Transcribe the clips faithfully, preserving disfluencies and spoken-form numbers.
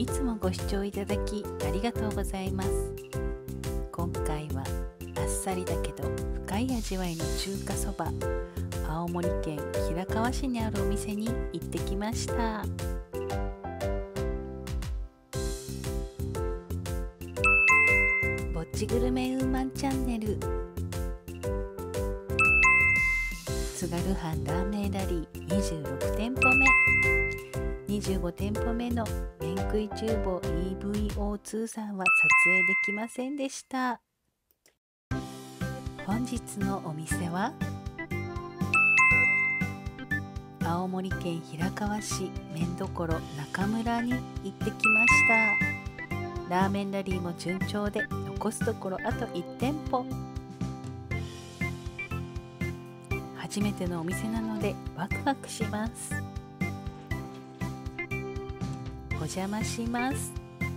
つもご視聴いただきありがとうございます。今回はあっさりだけど深い味わいの中華そば、青森県平川市にあるお店に行ってきました。ぼっちグルメウーマンチャンネル、津軽藩ラーメンラリーにじゅうろくてんぽめ、にじゅうごてんぽめの麺食い厨房 イーブイオーツー さんは撮影できませんでした。本日のお店は青森県平川市麺どころ中村に行ってきました。ラーメンラリーも順調で残すところあといってんぽ。初めてのお店なのでワクワクします。お邪魔します。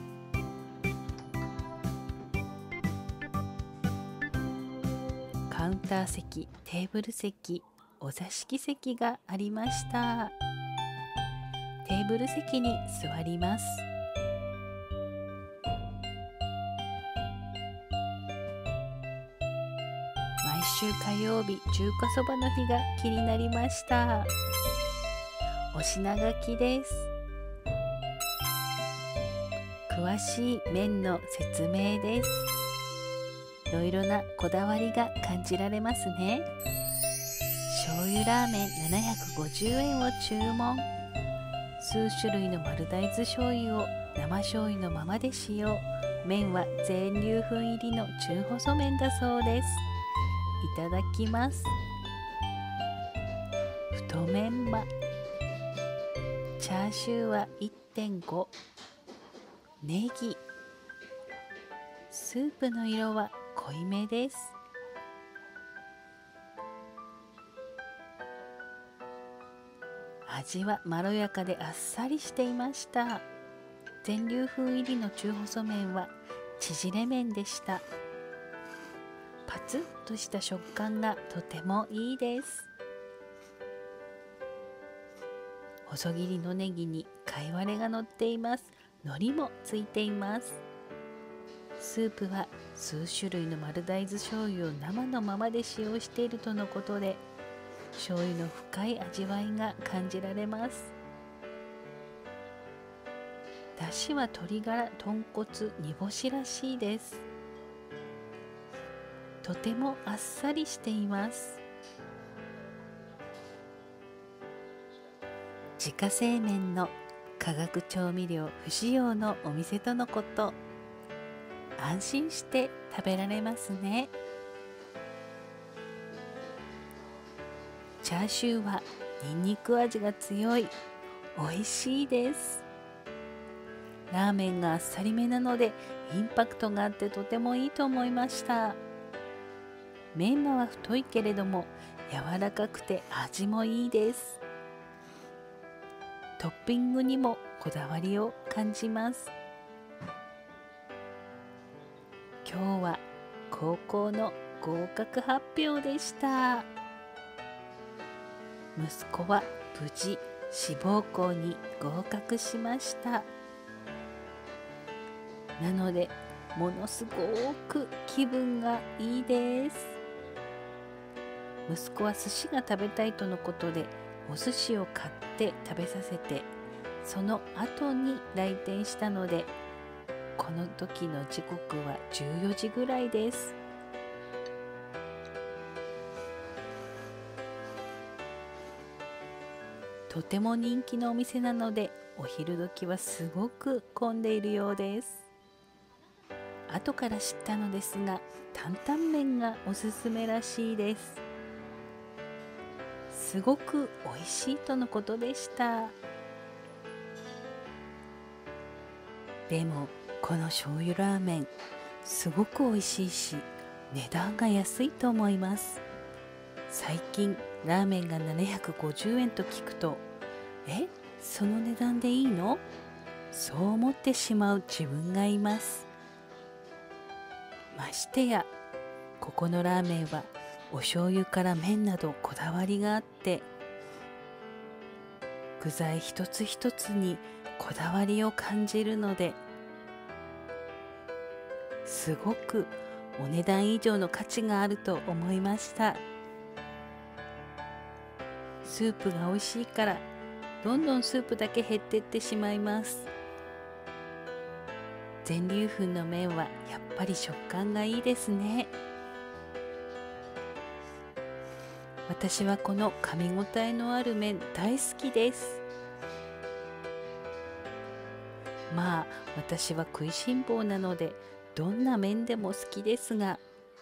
カウンター席、テーブル席、お座敷席がありました。テーブル席に座ります。毎週火曜日、中華そばの日が気になりました。お品書きです。詳しい麺の説明です。いろいろなこだわりが感じられますね。醤油ラーメンななひゃくごじゅうえんを注文。数種類の丸大豆醤油を生醤油のままで使用。麺は全粒粉入りの中細麺だそうです。いただきます。太麺はチャーシューは いってんご、ネギ、スープの色は濃いめです。味はまろやかであっさりしていました。全粒粉入りの中細麺は縮れ麺でした。パツッとした食感がとてもいいです。細切りのネギに貝割れが乗っています。海苔もついています。スープは数種類の丸大豆醤油を生のままで使用しているとのことで、醤油の深い味わいが感じられます。だしは鶏ガラ、豚骨、煮干しらしいです。とてもあっさりしています。自家製麺の化学調味料不使用のお店とのこと。安心して食べられますね。チャーシューはニンニク味が強い。美味しいです。ラーメンがあっさりめなのでインパクトがあってとてもいいと思いました。メンマは太いけれども柔らかくて味もいいです。トッピングにもこだわりを感じます。今日は高校の合格発表でした。息子は無事志望校に合格しました。なのでものすごく気分がいいです。息子は寿司が食べたいとのことでお寿司を買って食べさせて、その後に来店したので、この時の時刻はじゅうよじぐらいです。とても人気のお店なのでお昼時はすごく混んでいるようです。後から知ったのですが、担々麺がおすすめらしいです。すごく美味しいとのことでした。でもこの醤油ラーメンすごく美味しいし、値段が安いと思います。最近ラーメンがななひゃくごじゅうえんと聞くと、え、その値段でいいの？そう思ってしまう自分がいます。ましてやここのラーメンはお醤油から麺などこだわりがあって、具材一つ一つにこだわりを感じるのですごくお値段以上の価値があると思いました。スープが美味しいからどんどんスープだけ減ってってしまいます。全粒粉の麺はやっぱり食感がいいですね。私はこの噛み応えのある麺大好きです。まあ私は食いしん坊なのでどんな麺でも好きですが、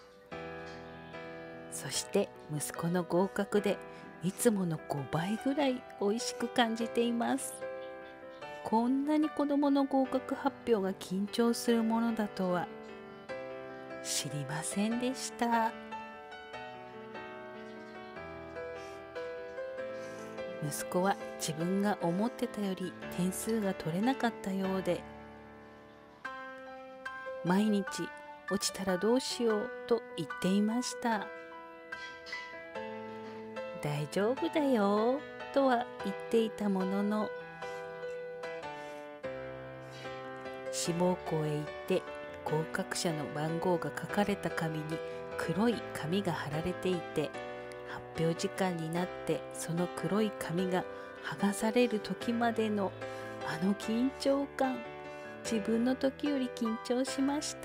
そして息子の合格でいつものごばいぐらい美味しく感じています。こんなに子どもの合格発表が緊張するものだとは知りませんでした。息子は自分が思ってたより点数が取れなかったようで、毎日落ちたらどうしようと言っていました。大丈夫だよとは言っていたものの、志望校へ行って合格者の番号が書かれた紙に黒い紙が貼られていて、発表時間になってその黒い紙が剥がされる時までのあの緊張感、自分の時より緊張しました。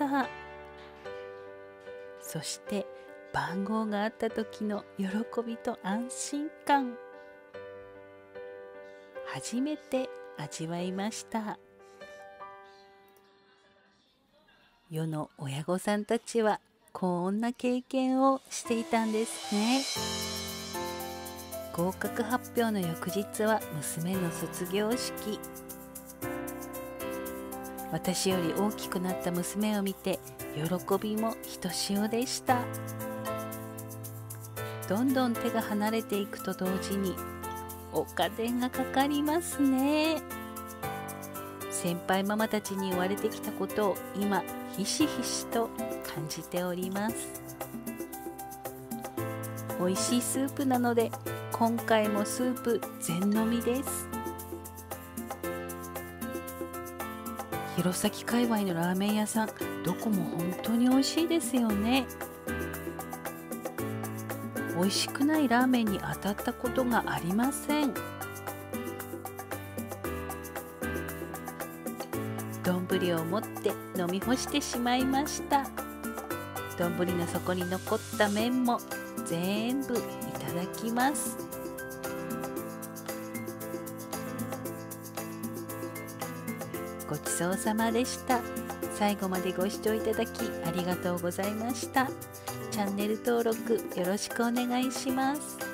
そして番号があった時の喜びと安心感、初めて味わいました。世の親御さんたちはこんな経験をしていたんですね。合格発表の翌日は娘の卒業式。私より大きくなった娘を見て喜びもひとしおでした。どんどん手が離れていくと同時にお金がかかりますね。先輩ママたちに言われてきたことを今ひしひしと感じております。美味しいスープなので今回もスープ全飲みです。弘前界隈のラーメン屋さん、どこも本当に美味しいですよね。美味しくないラーメンに当たったことがありません。丼を持って飲み干してしまいました。丼の底に残った麺も全部いただきます。ごちそうさまでした。最後までご視聴いただきありがとうございました。チャンネル登録よろしくお願いします。